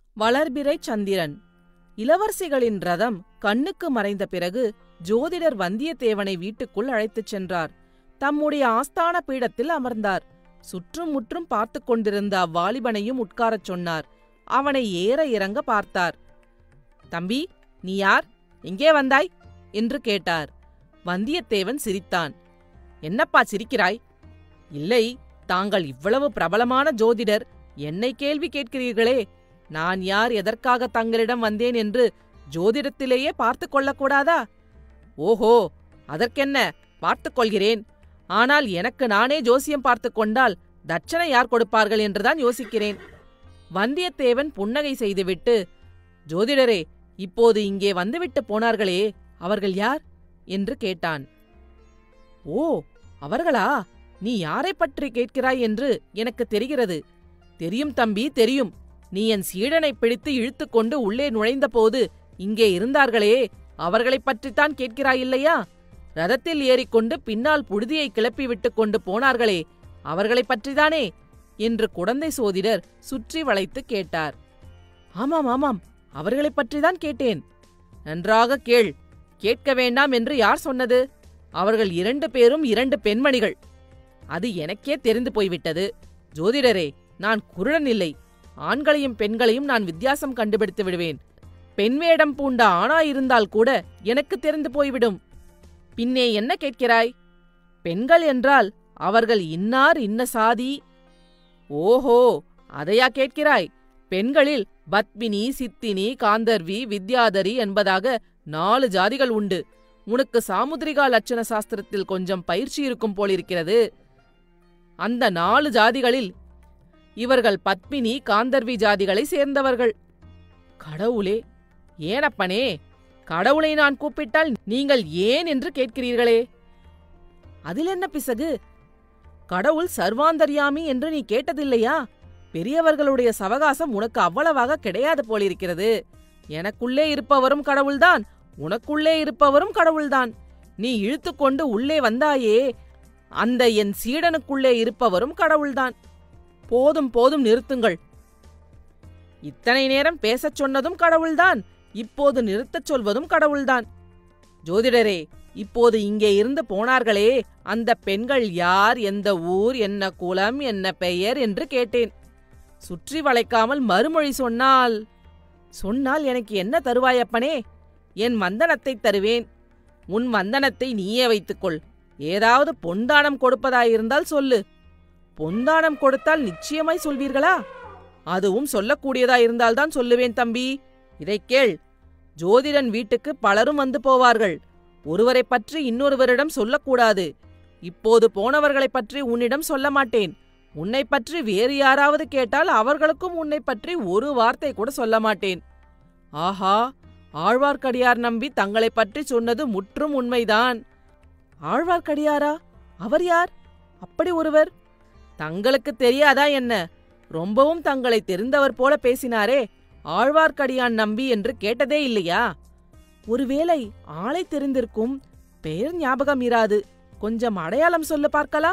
வளர்பிறை சந்திரன். இளவரசிகளின் ரதம் கண்ணுக்கு மறைந்த பிறகு ஜோதிடர் வந்தியத்தேவனை வீட்டுக்குள் அழைத்துச் சென்றார். தம்முடைய ஆஸ்தான பீடத்தில் அமர்ந்தார். சுற்றும் முற்றும் பார்த்து கொண்டிருந்த அவ்வாலிபனையும் உட்காரச் சொன்னார். அவனை ஏற இறங்க பார்த்தார். தம்பி, நீ யார்? எங்கே வந்தாய் என்று கேட்டார். வந்தியத்தேவன் சிரித்தான். என்னப்பா சிரிக்கிறாய்? இல்லை, தாங்கள் இவ்வளவு பிரபலமான ஜோதிடர், என்னை கேள்வி கேட்கிறீர்களே. நான் யார், எதற்காக தங்களிடம் வந்தேன் என்று ஜோதிடத்திலேயே பார்த்து கொள்ளக்கூடாதா? ஓஹோ, அதற்கென்ன, பார்த்துக் கொள்கிறேன். ஆனால் எனக்கு நானே ஜோசியம் பார்த்து கொண்டால் தட்சணை யார் கொடுப்பார்கள் என்றுதான் யோசிக்கிறேன். வந்தியத்தேவன் புன்னகை செய்துவிட்டு, ஜோதிடரே, இப்போது இங்கே வந்துவிட்டு போனார்களே, அவர்கள் யார் என்று கேட்டான். ஓ, அவர்களா? நீ யாரைப் பற்றி கேட்கிறாய் என்று எனக்கு தெரிகிறது. தெரியும் தம்பி, தெரியும். நீ என் சீடனை பிடித்து இழுத்துக்கொண்டு உள்ளே நுழைந்தபோது இங்கே இருந்தார்களே, அவர்களைப் பற்றித்தான் கேட்கிறாயில்லையா? ரதத்தில் ஏறிக்கொண்டு பின்னால் புழுதியை கிளப்பிவிட்டுக் கொண்டு போனார்களே, அவர்களைப் பற்றிதானே என்று குடந்தை சோதிடர் சுற்றி வளைத்து கேட்டார். ஆமாம் ஆமாம், அவர்களைப் பற்றிதான் கேட்டேன். நன்றாக கேள். கேட்க வேண்டாம் என்று யார் சொன்னது? அவர்கள் 2 பேரும் 2 பெண்மணிகள். அது எனக்கே தெரிந்து போய்விட்டது. ஜோதிடரே, நான் குருடன் இல்லை. ஆண்களையும் பெண்களையும் நான் வித்தியாசம் கண்டுபிடித்து விடுவேன். பெண் வேடம் பூண்ட ஆணாயிருந்தால் கூட எனக்கு தெரிந்து போய்விடும். பின்னே என்ன கேட்கிறாய்? பெண்கள் என்றால் அவர்கள் இன்னார் இன்ன சாதி. ஓஹோ, அதையா கேட்கிறாய்? பெண்களில் பத்மினி, சித்தினி, காந்தர்வி, வித்யாதரி என்பதாக 4 ஜாதிகள் உண்டு. உனக்கு சாமுத்திரிகா லட்சண சாஸ்திரத்தில் கொஞ்சம் பயிற்சி இருக்கும் போலிருக்கிறது. அந்த 4 ஜாதிகளில் இவர்கள் பத்மினி, காந்தர்வி ஜாதிகளை சேர்ந்தவர்கள். கடவுளே! ஏனப்பனே, கடவுளை நான் கூப்பிட்டால் நீங்கள் ஏன் என்று கேட்கிறீர்களே? அதில் என்ன பிசகு? கடவுள் சர்வாந்தர்யாமி என்று நீ கேட்டதில்லையா? பெரியவர்களுடைய சவகாசம் உனக்கு அவ்வளவாக கிடையாது போலிருக்கிறது. எனக்குள்ளே இருப்பவரும் கடவுள்தான், உனக்குள்ளே இருப்பவரும் கடவுள்தான். நீ இழுத்துக்கொண்டு உள்ளே வந்தாயே, அந்த என் சீடனுக்குள்ளே இருப்பவரும் கடவுள்தான். போதும் போதும், நிறுத்துங்கள். இத்தனை நேரம் பேசச் சொன்னதும் கடவுள்தான், இப்போது நிறுத்தச் சொல்வதும் கடவுள்தான். ஜோதிடரே, இப்போது இங்கே இருந்து போனார்களே, அந்த பெண்கள் யார், எந்த ஊர், என்ன குலம், என்ன பெயர் என்று கேட்டேன். சுற்றி வளைக்காமல் மறுமொழி சொன்னால் எனக்கு என்ன தருவாயப்பனே? என் வந்தனத்தை தருவேன். உன் வந்தனத்தை நீயே வைத்துக்கொள். ஏதாவது பொன்தானம் கொடுப்பதாயிருந்தால் சொல்லு. பொன்தானம் கொடுத்தால் நிச்சயமாய் சொல்வீர்களா? அதுவும் சொல்லக்கூடியதாயிருந்தால்தான் சொல்லுவேன் தம்பி. இதைக் கேள். ஜோதிடன் வீட்டுக்கு பலரும் வந்து போவார்கள். ஒருவரைப் பற்றி இன்னொருவரிடம் சொல்லக்கூடாது. இப்போது போனவர்களைப் பற்றி உன்னிடம் சொல்ல மாட்டேன். உன்னைப் பற்றி வேறு யாராவது கேட்டால் அவர்களுக்கும் உன்னைப் பற்றி ஒரு வார்த்தை கூட சொல்ல மாட்டேன். ஆஹா, ஆழ்வார்க்கடியார் நம்பி தங்களைப் பற்றி சொன்னது முற்றும் உண்மைதான். ஆழ்வார்க்கடியாரா? அவர் யார்? அப்படி ஒருவர் தங்களுக்கு தெரியாதா என்ன? ரொம்பவும் தங்களை தெரிந்தவர் போல பேசினாரே, ஆழ்வார்க்கடியான் நம்பி என்று கேட்டதே இல்லையா? ஒருவேளை ஆளை தெரிந்திருக்கும், பெயர் ஞாபகம் இராது. கொஞ்சம் அடையாளம் சொல்ல பார்க்கலாம்.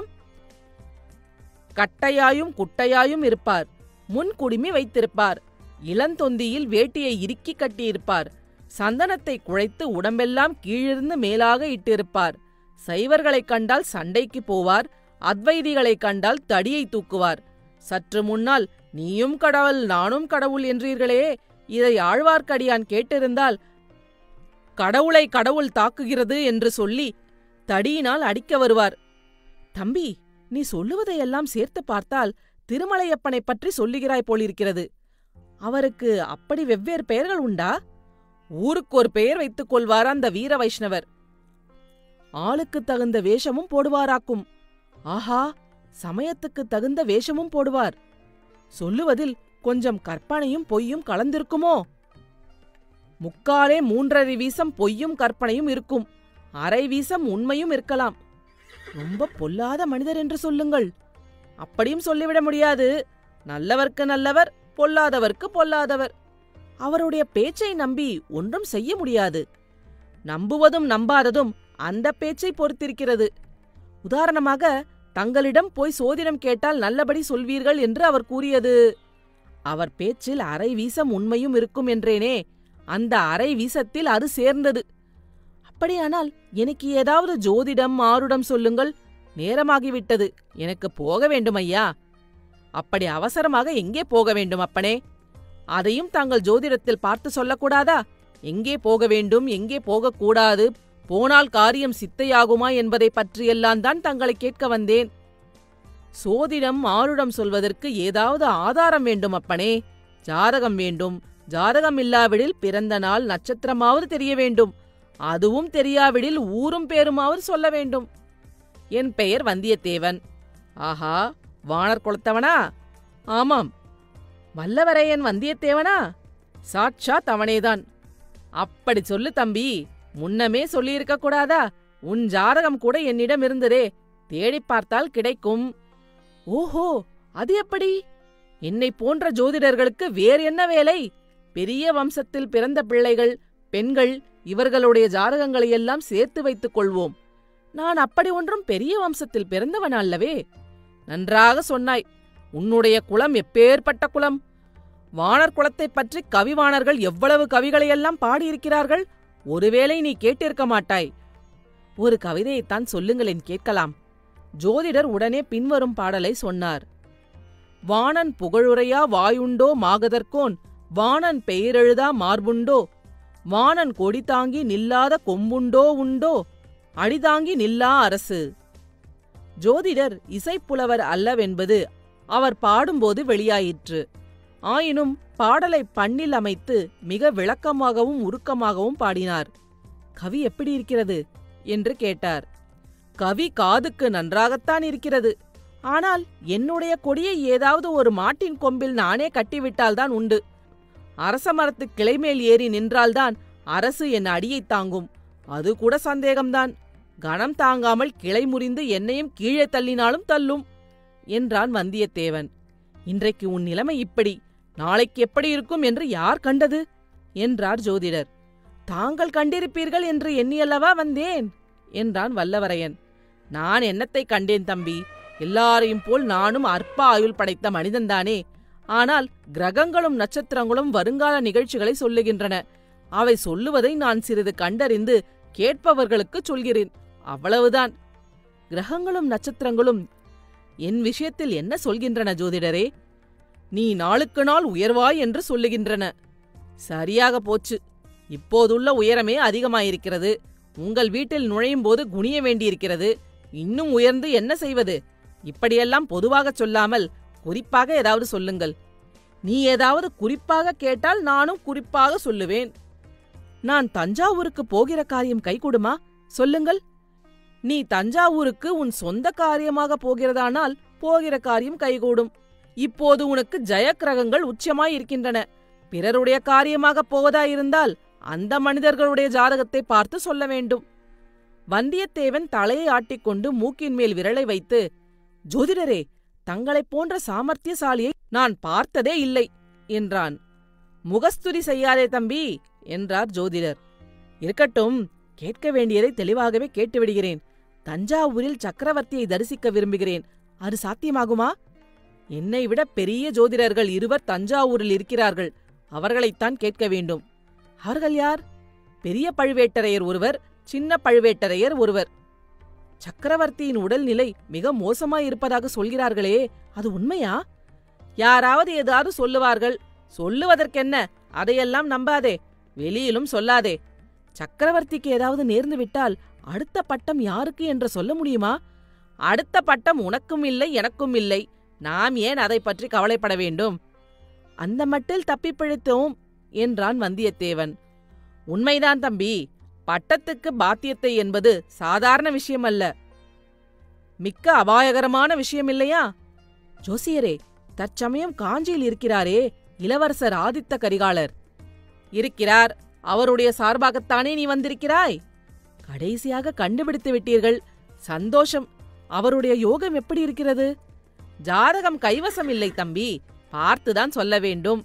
கட்டையாயும் குட்டையாயும் இருப்பார். முன் குடுமி வைத்திருப்பார். இளந்தொந்தியில் வேட்டியை இறுக்கி கட்டியிருப்பார். சந்தனத்தை குழைத்து உடம்பெல்லாம் கீழிருந்து மேலாக இட்டிருப்பார். சைவர்களைக் கண்டால் சண்டைக்கு போவார். அத்வைதிகளைக் கண்டால் தடியை தூக்குவார். சற்று முன்னால் நீயும் கடவுள் நானும் கடவுள் என்றீர்களே, இதை ஆழ்வார்க்கடியான் கேட்டிருந்தால் கடவுளை கடவுள் தாக்குகிறது என்று சொல்லி தடியினால் அடிக்க வருவார். தம்பி, நீ சொல்லுவதையெல்லாம் சேர்த்து பார்த்தால் திருமலையப்பனைப் பற்றி சொல்லுகிறாய் போலிருக்கிறது. அவருக்கு அப்படி வெவ்வேறு பெயர்கள் உண்டா? ஊருக்கு ஒரு பெயர் வைத்துக் கொள்வார் அந்த வீர வைஷ்ணவர். ஆளுக்கு தகுந்த வேஷமும் போடுவாராக்கும். ஆஹா, சமயத்துக்கு தகுந்த வேஷமும் போடுவார். சொல்லுவதில் கொஞ்சம் கற்பனையும் பொய்யும் கலந்திருக்குமோ? முக்காலே 3½ வீசம் பொய்யும் கற்பனையும் இருக்கும். அரை வீசம் உண்மையும் இருக்கலாம். ரொம்ப பொல்லாத மனிதர் என்று சொல்லுங்கள். அப்படியும் சொல்லிவிட முடியாது. நல்லவர்க்கு நல்லவர், பொல்லாதவர்க்கு பொல்லாதவர். அவருடைய பேச்சை நம்பி ஒன்றும் செய்ய முடியாது. நம்புவதும் நம்பாததும் அந்த பேச்சை பொறுத்திருக்கிறது. உதாரணமாக, தங்களிடம் போய் சோதிடம் கேட்டால் நல்லபடி சொல்வீர்கள் என்று அவர் கூறியது. அவர் பேச்சில் அரை வீசம் உண்மையும் இருக்கும் என்றேனே, அந்த அரை வீசத்தில் அது சேர்ந்தது. அப்படியானால் எனக்கு ஏதாவது ஜோதிடம் ஆருடம் சொல்லுங்கள். நேரமாகிவிட்டது, எனக்கு போக வேண்டும் ஐயா. அப்படி அவசரமாக எங்கே போக வேண்டும் அப்பனே? அதையும் தாங்கள் ஜோதிடத்தில் பார்த்து சொல்லக்கூடாதா? எங்கே போக வேண்டும், எங்கே போகக்கூடாது, போனால் காரியம் சித்தையாகுமா என்பதை பற்றியெல்லாம் தான் தங்களை கேட்க வந்தேன். சோதிடம் ஆருடம் சொல்வதற்கு ஏதாவது ஆதாரம் வேண்டும் அப்பனே. ஜாதகம் வேண்டும். ஜாதகம் இல்லாவிடில் பிறந்த நாள் நட்சத்திரமாவது தெரிய வேண்டும். அதுவும் தெரியாவிடில் ஊரும் பேருமாவது சொல்ல வேண்டும். என் பெயர் வந்தியத்தேவன். ஆஹா, வாணர் குலத்தவனா? ஆமாம். வல்லவரையன் வந்தியத்தேவனா? சாட்சாத் அவனேதான். அப்படி சொல்லு தம்பி, முன்னமே சொல்லியிருக்க கூடாதா? உன் ஜாதகம் கூட என்னிடம் இருந்ததே, தேடிப் பார்த்தால் கிடைக்கும். ஓஹோ, அது எப்படி? என்னை போன்ற ஜோதிடர்களுக்கு வேறு என்ன வேலை? பெரிய வம்சத்தில் பிறந்த பிள்ளைகள், பெண்கள், இவர்களுடைய ஜாதகங்களையெல்லாம் சேர்த்து வைத்துக் கொள்வோம். நான் அப்படி ஒன்றும் பெரிய வம்சத்தில் பிறந்தவன் அல்லவே. நன்றாக சொன்னாய். உன்னுடைய குலம் எப்பேற்பட்ட குலம்! வாணர் குலத்தைப் பற்றி கவிவாணர்கள் எவ்வளவு கவிகளையெல்லாம் பாடியிருக்கிறார்கள். ஒருவேளை நீ கேட்டிருக்க மாட்டாய். ஒரு கவிதையைத்தான் சொல்லுங்களேன், கேட்கலாம். ஜோதிடர் உடனே பின்வரும் பாடலை சொன்னார். வாணன் புகழுரையா வாயுண்டோ மாகதற்கோன், வாணன் பெயரெழுதா மார்புண்டோ, வாணன் கொடி தாங்கி நில்லாத கொம்புண்டோ உண்டோ, அடிதாங்கி நில்லா அரசு. ஜோதிடர் இசைப்புலவர் அல்லவென்பது அவர் பாடும்போது வெளியாயிற்று. ஆயினும் பாடலை பண்ணில் அமைத்து மிக விளக்கமாகவும் உருக்கமாகவும் பாடினார். கவி எப்படி இருக்கிறது என்று கேட்டார். கவி காதுக்கு நன்றாகத்தான் இருக்கிறது. ஆனால் என்னுடைய கொடியை ஏதாவது ஒரு மாட்டின் கொம்பில் நானே கட்டிவிட்டால்தான் உண்டு. அரச மரத்து கிளைமேல் ஏறி நின்றால்தான் அரசு என் அடியைத் தாங்கும். அது கூட சந்தேகம்தான். கணம் தாங்காமல் கிளை முறிந்து என்னையும் கீழே தள்ளினாலும் தள்ளும் என்றான் வந்தியத்தேவன். இன்றைக்கு உன் நிலைமை இப்படி, நாளைக்கு எப்படி இருக்கும் என்று யார் கண்டது என்றார் ஜோதிடர். தாங்கள் கண்டிருப்பீர்கள் என்று எண்ணியல்லவா வந்தேன் என்றான் வல்லவரையன். நான் என்னத்தை கண்டேன் தம்பி? எல்லாரையும் போல் நானும் அற்ப ஆயுள் படைத்த மனிதன்தானே. ஆனால் கிரகங்களும் நட்சத்திரங்களும் வருங்கால நிகழ்ச்சிகளை சொல்லுகின்றன. அவை சொல்லுவதை நான் சிறிது கண்டறிந்து கேட்பவர்களுக்கு சொல்கிறேன், அவ்வளவுதான். கிரகங்களும் நட்சத்திரங்களும் என் விஷயத்தில் என்ன சொல்கின்றன ஜோதிடரே? நீ நாளுக்கு நாள் உயர்வாய் என்று சொல்லுகின்றன. சரியாக போச்சு. இப்போதுள்ள உயரமே அதிகமாயிருக்கிறது. உங்கள் வீட்டில் நுழையும் போது குனிய வேண்டியிருக்கிறது. இன்னும் உயர்ந்து என்ன செய்வது? இப்படியெல்லாம் பொதுவாகச் சொல்லாமல் குறிப்பாக ஏதாவது சொல்லுங்கள். நீ ஏதாவது குறிப்பாக கேட்டால் நானும் குறிப்பாக சொல்லுவேன். நான் தஞ்சாவூருக்கு போகிற காரியம் கைகூடுமா? சொல்லுங்கள். நீ தஞ்சாவூருக்கு உன் சொந்த காரியமாக போகிறதானால் போகிற காரியம் கைகூடும். இப்போது உனக்கு ஜெயக்கிரகங்கள் உச்சமாயிருக்கின்றன. பிறருடைய காரியமாகப் போவதாயிருந்தால் அந்த மனிதர்களுடைய ஜாதகத்தை பார்த்து சொல்ல வேண்டும். வந்தியத்தேவன் தலையை ஆட்டிக்கொண்டு மூக்கின் மேல் விரலை வைத்து, ஜோதிடரே, தங்களைப் போன்ற சாமர்த்தியசாலியை நான் பார்த்ததே இல்லை என்றான். முகஸ்துதி செய்யாதே தம்பி என்றார் ஜோதிடர். இருக்கட்டும், கேட்க வேண்டியதை தெளிவாகவே கேட்டுவிடுகிறேன். தஞ்சாவூரில் சக்கரவர்த்தியை தரிசிக்க விரும்புகிறேன். அது சாத்தியமாகுமா? என்னை விட பெரிய ஜோதிடர்கள் 2 தஞ்சாவூரில் இருக்கிறார்கள். அவர்களைத்தான் கேட்க வேண்டும். அவர்கள் யார்? பெரிய பழுவேட்டரையர் ஒருவர், சின்ன பழுவேட்டரையர் ஒருவர். சக்கரவர்த்தியின் உடல்நிலை மிக மோசமாயிருப்பதாக சொல்கிறார்களே, அது உண்மையா? யாராவது ஏதாவது சொல்லுவார்கள். சொல்லுவதற்கென்ன, அதையெல்லாம் நம்பாதே. வெளியிலும் சொல்லாதே. சக்கரவர்த்திக்கு ஏதாவது நேர்ந்து விட்டால் அடுத்த பட்டம் யாருக்கு என்று சொல்ல முடியுமா? அடுத்த பட்டம் உனக்கும் இல்லை, எனக்கும் இல்லை. நாம் ஏன் அதை பற்றி கவலைப்பட வேண்டும்? அந்த மட்டில் தப்பிப் பிழைத்தோம் என்றான் வந்தியத்தேவன். உண்மைதான் தம்பி. பட்டத்துக்கு பாத்தியத்தை என்பது சாதாரண விஷயமல்ல, மிக்க அபாயகரமான விஷயமில்லையா? ஜோசியரே, தற்சமயம் காஞ்சியில் இருக்கிறாரே இளவரசர் ஆதித்த கரிகாலர். இருக்கிறார். அவருடைய சார்பாகத்தானே நீ வந்திருக்கிறாய்? கடைசியாக கண்டுபிடித்து விட்டீர்கள். சந்தோஷம். அவருடைய யோகம் எப்படி இருக்கிறது? ஜாதகம் கைவசம் இல்லை தம்பி, பார்த்துதான் சொல்ல வேண்டும்.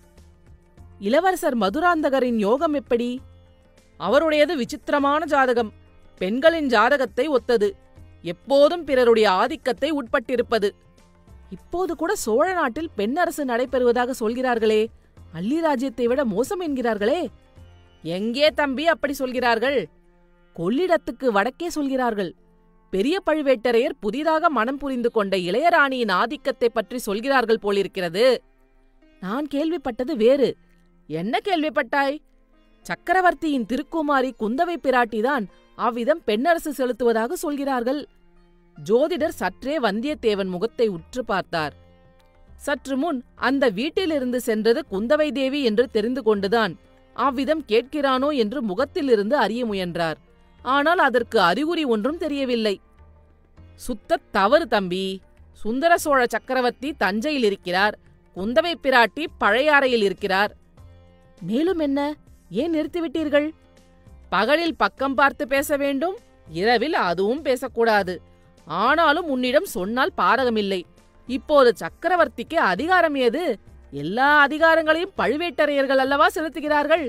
இளவரசர் மதுராந்தகரின் யோகம் எப்படி? அவருடையது விசித்திரமான ஜாதகம். பெண்களின் ஜாதகத்தை ஒத்தது. எப்போதும் பிறருடைய ஆதிக்கத்தை உட்பட்டிருப்பது. இப்போது கூட சோழ நாட்டில் பெண்ணரசு நடைபெறுவதாக சொல்கிறார்களே, அள்ளி ராஜ்யத்தை விட மோசம் என்கிறார்களே. எங்கே தம்பி அப்படி சொல்கிறார்கள்? கொள்ளிடத்துக்கு வடக்கே சொல்கிறார்கள். பெரிய பழுவேட்டரையர் புதிதாக மனம் புரிந்து கொண்ட இளையராணியின் ஆதிக்கத்தை பற்றி சொல்கிறார்கள் போலிருக்கிறது. நான் கேள்விப்பட்டது வேறு. என்ன கேள்விப்பட்டாய்? சக்கரவர்த்தியின் திருக்குமாரி குந்தவை பிராட்டிதான் அவ்விதம் பெண்ணரசு செலுத்துவதாக சொல்கிறார்கள். ஜோதிடர் சற்றே வந்தியத்தேவன் முகத்தை உற்று பார்த்தார். சற்று முன் அந்த வீட்டிலிருந்து சென்றது குந்தவை தேவி என்று தெரிந்து கொண்டுதான் அவ்விதம் கேட்கிறானோ என்று முகத்திலிருந்து அறிய முயன்றார். ஆனால் அதற்கு அறிகுறி ஒன்றும் தெரியவில்லை. சுத்தத் தவறு தம்பி. சுந்தர சோழ சக்கரவர்த்தி தஞ்சையில் இருக்கிறார், குந்தவை பிராட்டி பழையாறையில் இருக்கிறார். மேலும் என்ன? ஏன் நிறுத்திவிட்டீர்கள்? பகலில் பக்கம் பார்த்து பேச வேண்டும், இரவில் அதுவும் பேசக்கூடாது. ஆனாலும் உன்னிடம் சொன்னால் பாரகமில்லை. இப்போது சக்கரவர்த்திக்கு அதிகாரம் ஏது? எல்லா அதிகாரங்களையும் பழுவேட்டரையர்கள் அல்லவா செலுத்துகிறார்கள்.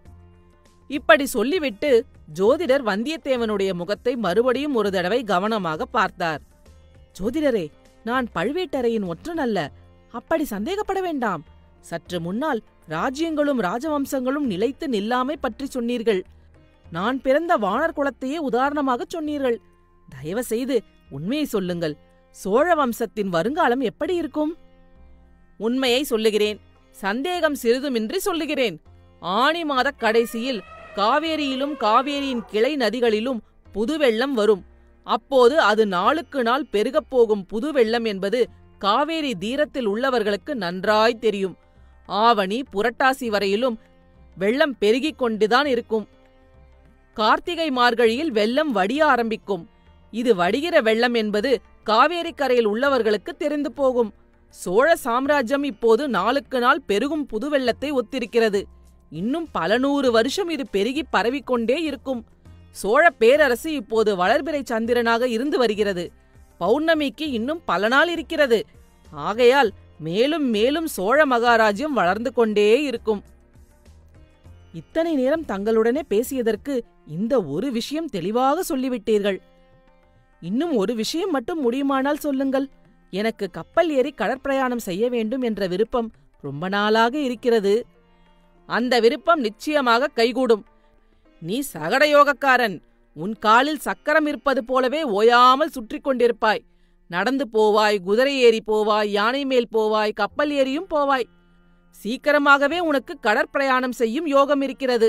இப்படி சொல்லிவிட்டு ஜோதிடர் வந்தியத்தேவனுடைய முகத்தை மறுபடியும் ஒரு தடவை கவனமாக பார்த்தார். ஜோதிடரே, நான் பழுவேட்டரையின் ஒற்றன் அல்ல. அப்படி சந்தேகப்பட வேண்டாம். சற்று முன்னால் ராஜ்யங்களும் ராஜவம்சங்களும் நிலைத்து நில்லாமை பற்றி சொன்னீர்கள். நான் பிறந்த வாணர் குலத்தையே உதாரணமாகச் சொன்னீர்கள். தயவு செய்து உண்மையை சொல்லுங்கள். சோழ வம்சத்தின் வருங்காலம் எப்படி இருக்கும்? உண்மையை சொல்லுகிறேன். சந்தேகம் சிறிதுமின்றி சொல்லுகிறேன். ஆனி மாதக் கடைசியில் காவேரியிலும் காவேரியின் கிளை நதிகளிலும் புதுவெள்ளம் வரும். அப்போது அது நாளுக்கு நாள் பெருகப் போகும் புதுவெள்ளம் என்பது காவேரி தீரத்தில் உள்ளவர்களுக்கு நன்றாய் தெரியும். ஆவணி புரட்டாசி வரையிலும் வெள்ளம் பெருகிக் கொண்டுதான் இருக்கும். கார்த்திகை மார்கழியில் வெள்ளம் வடிய ஆரம்பிக்கும். இது வடிகிற வெள்ளம் என்பது காவேரி கரையில் உள்ளவர்களுக்கு தெரிந்து போகும். சோழ சாம்ராஜ்யம் இப்போது நாளுக்கு நாள் பெருகும் புதுவெள்ளத்தை ஒத்திருக்கிறது. இன்னும் பல 100 வருஷம் இது பெருகி பரவிக்கொண்டே இருக்கும். சோழ பேரரசு இப்போது வளர்பிறை சந்திரனாக இருந்து வருகிறது. பௌர்ணமிக்கு இன்னும் பல நாள் இருக்கிறது. ஆகையால் மேலும் மேலும் சோழ மகாராஜ்யம் வளர்ந்து கொண்டே இருக்கும். இத்தனை நேரம் தங்களுடனே பேசியதற்கு இந்த ஒரு விஷயம் தெளிவாக சொல்லிவிட்டீர்கள். இன்னும் ஒரு விஷயம் மட்டும் முடியுமானால் சொல்லுங்கள். எனக்கு கப்பல் ஏறி கடற்பிரயாணம் செய்ய வேண்டும் என்ற விருப்பம் ரொம்ப நாளாக இருக்கிறது. அந்த விருப்பம் நிச்சயமாக கைகூடும். நீ சகடயோகக்காரன். உன் காலில் சக்கரம் இருப்பது போலவே ஓயாமல் சுற்றி கொண்டிருப்பாய். நடந்து போவாய், குதிரை ஏறி போவாய், யானை மேல் போவாய், கப்பல் ஏறியும் போவாய். சீக்கிரமாகவே உனக்கு கடற்பிரயாணம் செய்யும் யோகம் இருக்கிறது.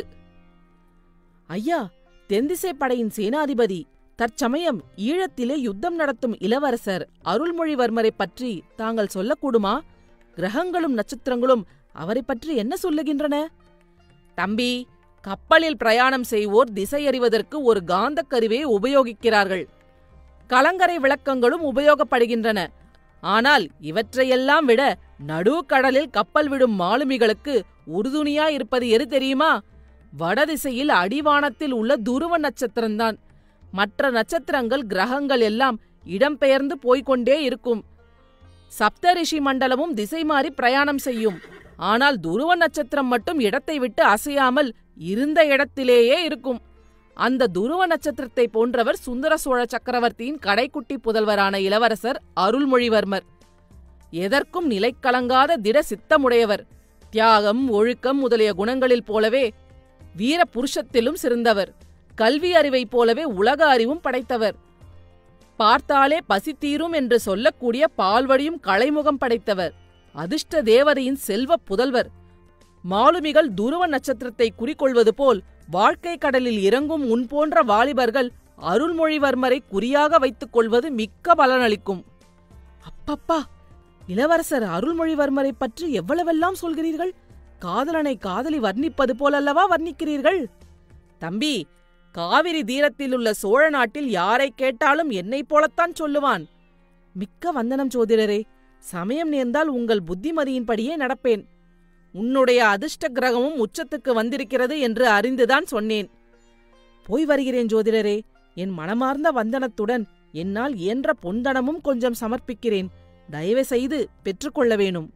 ஐயா, தென்திசை படையின் சேனாதிபதி, தற்சமயம் ஈழத்திலே யுத்தம் நடத்தும் இளவரசர் அருள்மொழிவர்மரை பற்றி தாங்கள் சொல்லக்கூடுமா? கிரகங்களும் நட்சத்திரங்களும் அவரை பற்றி என்ன சொல்லுகின்றன? தம்பி, கப்பலில் பிரயாணம் செய்வோர் திசையறிவதற்கு ஒரு காந்தக் கருவியை உபயோகிக்கிறார்கள். கலங்கரை விளக்கங்களும் உபயோகப்படுகின்றன. ஆனால் இவற்றையெல்லாம் விட நடுக்கடலில் கப்பல் விடும் மாலுமிகளுக்கு உறுதுணையாயிருப்பது எது தெரியுமா? வடதிசையில் அடிவானத்தில் உள்ள துருவ நட்சத்திரம்தான். மற்ற நட்சத்திரங்கள் கிரகங்கள் எல்லாம் இடம்பெயர்ந்து போய்கொண்டே இருக்கும். சப்தரிஷி மண்டலமும் திசை மாறி பிரயாணம் செய்யும். ஆனால் துருவ நட்சத்திரம் மட்டும் இடத்தை விட்டு அசையாமல் இருந்த இடத்திலேயே இருக்கும். அந்த துருவ நட்சத்திரத்தை போன்றவர் சுந்தர சோழ சக்கரவர்த்தியின் கடைக்குட்டி புதல்வரான இளவரசர் அருள்மொழிவர்மர். எதற்கும் நிலைக்கலங்காத திட சித்தமுடையவர். தியாகம், ஒழுக்கம் முதலிய குணங்களில் போலவே வீர புருஷத்திலும் சிறந்தவர். கல்வி அறிவைப் போலவே உலக அறிவும் படைத்தவர். பார்த்தாலே பசித்தீரும் என்று சொல்லக்கூடிய பால்வடியும் கலைமுகம் படைத்தவர். அதிர்ஷ்ட தேவதையின் செல்வ புதல்வர். மாலுமிகள் துருவ நட்சத்திரத்தை குறிக்கொள்வது போல் வாழ்க்கை கடலில் இறங்கும் உன் போன்ற வாலிபர்கள் அருள்மொழிவர்மரை குறியாக வைத்துக் கொள்வது மிக்க பலனளிக்கும். அப்பப்பா, இளவரசர் அருள்மொழிவர்மரை பற்றி எவ்வளவெல்லாம் சொல்கிறீர்கள்! காதலனை காதலி வர்ணிப்பது போலல்லவா வர்ணிக்கிறீர்கள்? தம்பி, காவிரி தீரத்திலுள்ள சோழ நாட்டில் யாரை கேட்டாலும் என்னைப் போலத்தான் சொல்லுவான். மிக்க வந்தனம் ஜோதிடரே. சமயம் நேர்ந்தால் உங்கள் புத்திமதியின்படியே நடப்பேன். உன்னுடைய அதிர்ஷ்ட கிரகமும் உச்சத்துக்கு வந்திருக்கிறது என்று அறிந்துதான் சொன்னேன். போய் வருகிறேன் ஜோதிடரே. என் மனமார்ந்த வந்தனத்துடன் என்னால் இயன்ற பொன்தனமும் கொஞ்சம் சமர்ப்பிக்கிறேன். தயவு செய்து பெற்றுக்கொள்ள வேணும்.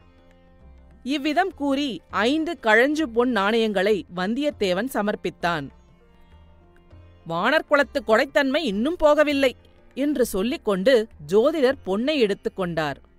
இவ்விதம் கூறி 5 கழஞ்சு பொன் நாணயங்களை வந்தியத்தேவன் சமர்ப்பித்தான். வாணர்குலத்து கொடைத்தன்மை இன்னும் போகவில்லை என்று சொல்லிக் கொண்டு ஜோதிடர் பொன்னை எடுத்துக் கொண்டார்.